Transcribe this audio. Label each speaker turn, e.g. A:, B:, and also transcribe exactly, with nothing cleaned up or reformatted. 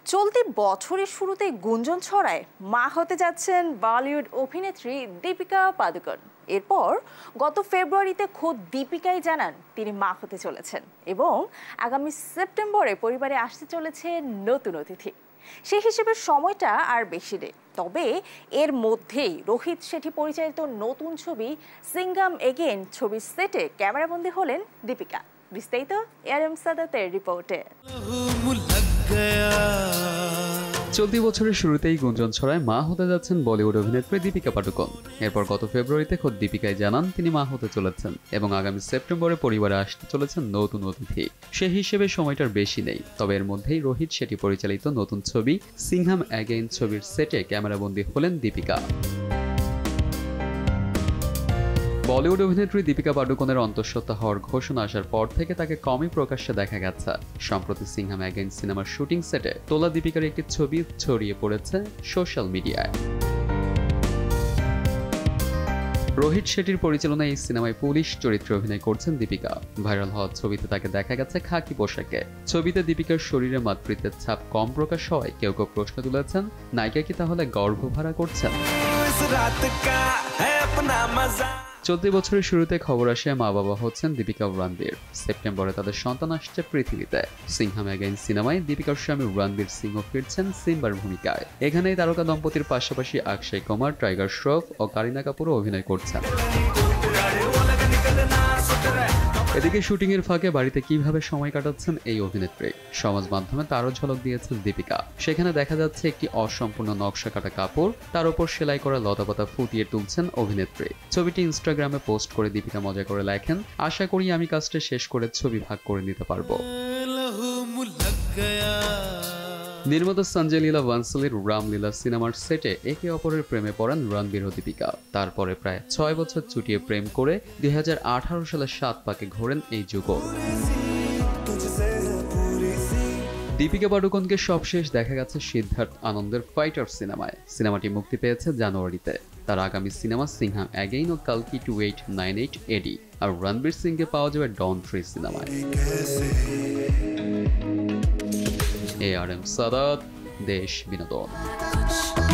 A: চলতি বছরের শুরুতে গুঞ্জন ছড়ায় মা হতে যাচ্ছেন বলিউড অভিনেত্রী দীপিকা পাদুকোন। এরপর গত ফেব্রুয়ারিতে খোদ দীপিকাই জানান তিনি মা হতে চলেছেন এবং আগামী সেপ্টেম্বরে পরিবারে আসতে চলেছে নতুন অতিথি। সেই হিসেবে সময়টা আর বেশি নেই, তবে এর মধ্যেই রোহিত শেঠি পরিচালিত নতুন ছবি সিঙ্গাম এগেইন ছবির সেটে ক্যামেরাবন্দি হলেন দীপিকা। বিস্তারিত এআরএম সাদাতের রিপোর্টে।
B: চলতি বছরের শুরুতেই গুঞ্জন ছড়ায় মা হতে যাচ্ছেন বলিউড অভিনেত্রী দীপিকা পাডুকোন। এরপর গত ফেব্রুয়ারিতে খোদ দীপিকাই জানান তিনি মা হতে চলেছেন এবং আগামী সেপ্টেম্বরে পরিবারে আসতে চলেছেন নতুন অতিথি। সে হিসেবে সময়টার বেশি নেই, তবে এর মধ্যেই রোহিত শেঠি পরিচালিত নতুন ছবি সিংহাম অ্যাগেইন ছবির সেটে ক্যামেরাবন্দি হলেন দীপিকা। বলিউড অভিনেত্রী দীপিকা পাডুকোনের অন্তঃসত্ত্বা হওয়ার ঘোষণা আসার পর থেকে তাকে কমই প্রকাশ্যে দেখা গেছে। সম্প্রতি সিংহাম অ্যাগেইন সিনেমার শুটিং সেটে তোলা দীপিকার একটি ছবি ছড়িয়ে পড়েছে সোশ্যাল মিডিয়ায়। রোহিত শেঠির পরিচালনায় এই সিনেমায় পুলিশ চরিত্রে অভিনয় করছেন দীপিকা। ভাইরাল হওয়া ছবিতে তাকে দেখা গেছে খাকি পোশাকে। ছবিতে দীপিকার শরীরে মাতৃত্বের ছাপ কম প্রকাশ হওয়ায় কেউ কেউ প্রশ্ন তুলেছেন, নায়িকা কি তাহলে গর্ভধারণ করছেন? চলতি বছরের শুরুতে খবর আসে মা বাবা হচ্ছেন দীপিকা ও রণবীর। সেপ্টেম্বরে তাদের সন্তান আসছে পৃথিবীতে। সিংহাম অ্যাগেইন সিনেমায় দীপিকার স্বামী রণবীর সিংহ ফিরছেন সিম্বার ভূমিকায়। এখানেই তারকা দম্পতির পাশাপাশি অক্ষয় কুমার, টাইগার শ্রফ ও কারিনা কাপুরও অভিনয় করছেন। এদিকে শুটিং এর ফাঁকে বাড়িতে কিভাবে সময় কাটাচ্ছেন এই অভিনেত্রী, সমাজ মাধ্যমে তারও ঝলক দিয়েছেন দীপিকা। সেখানে দেখা যাচ্ছে একটি অসম্পূর্ণ নকশা কাটা কাপড়, তার উপর সেলাই করা লতাপাতা ফুটিয়ে তুলছেন অভিনেত্রী। ছবিটি ইনস্টাগ্রামে পোস্ট করে দীপিকা মজা করে লেখেন, আশা করি আমি কাজটা শেষ করে ছবি ভাগ করে নিতে পারবো। নির্মাতা সঞ্জয় লীলা বানসালির রামলীলা সিনেমার সেটে একে অপরের প্রেমে পড়েন রণবীর ও দীপিকা। তারপরে প্রায় ছয় বছর চুটিয়ে প্রেম করে দুই হাজার আঠারো সালে সাত পাকে ঘোরেন এই যুগল। দীপিকা পাডুকোনকে সবশেষ দেখা গেছে সিদ্ধার্থ আনন্দের ফাইটার সিনেমায়। সিনেমাটি মুক্তি পেয়েছে জানুয়ারিতে। তার আগামী সিনেমা সিংহাম অ্যাগেইন ও কালকি two eight nine eight AD আর রণবীর সিংকে পাওয়া যাবে ডন থ্রি সিনেমায়। এআরএম সাদাত, দেশ বিনোদন।